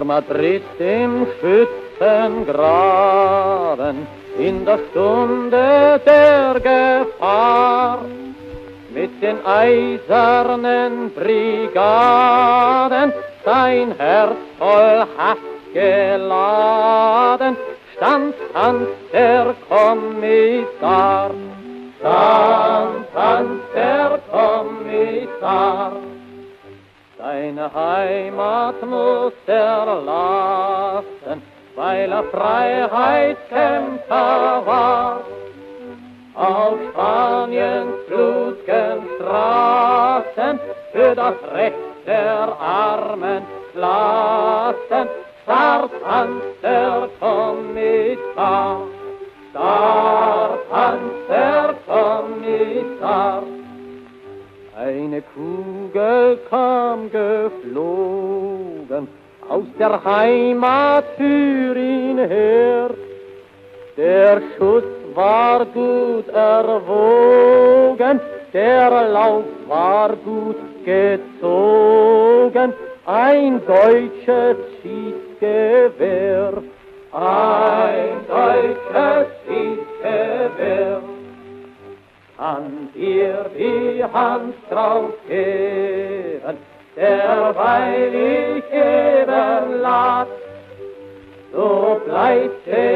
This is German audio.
Madrid im Schützengraben, in der Stunde der Gefahr, mit den eisernen Brigaden, sein Herz voll Hass geladen, stand Hans der Kommissar, stand Hans der Kommissar. Seine Heimat muss er lassen, weil er Freiheitskämpfer war. Auf Spaniens blut'gen Straßen für das Recht der armen Klassen starb Hans der Kommissar, starb Hans der Kommissar. Eine Kugel kam geflogen aus der Heimat für ihn her. Der Schuss war gut erwogen, der Lauf war gut gezogen, ein deutsches Schießgewehr, ein deutsches Schießgewehr. Kann dir die Hand drauf geben, derweil ich eben las, so bleibt